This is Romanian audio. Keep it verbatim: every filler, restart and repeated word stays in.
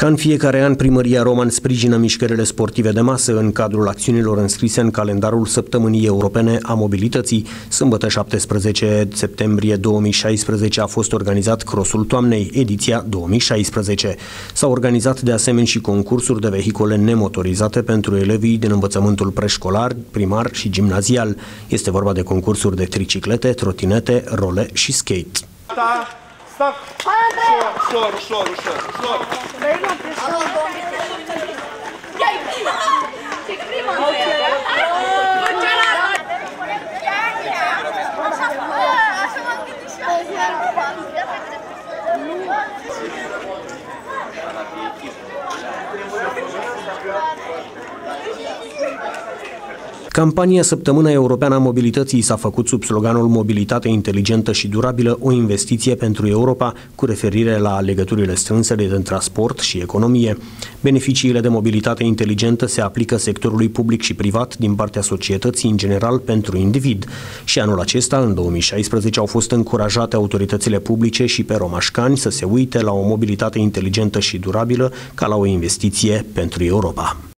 Ca în fiecare an, Primăria Roman sprijină mișcările sportive de masă în cadrul acțiunilor înscrise în calendarul Săptămânii Europene a Mobilității. Sâmbătă șaptesprezece septembrie două mii șaisprezece a fost organizat Crosul Toamnei, ediția două mii șaisprezece. S-au organizat de asemenea și concursuri de vehicule nemotorizate pentru elevii din învățământul preșcolar, primar și gimnazial. Este vorba de concursuri de triciclete, trotinete, role și skate. Da. Stop! Ușor, ușor, ușor, ușor, ușor! Campania Săptămâna Europeană a Mobilității s-a făcut sub sloganul Mobilitate inteligentă și durabilă, o investiție pentru Europa, cu referire la legăturile strânse dintre transport și economie. Beneficiile de mobilitate inteligentă se aplică sectorului public și privat din partea societății în general pentru individ. Și anul acesta, în două mii șaisprezece, au fost încurajate autoritățile publice și pe romașcani să se uite la o mobilitate inteligentă și durabilă ca la o investiție pentru Europa.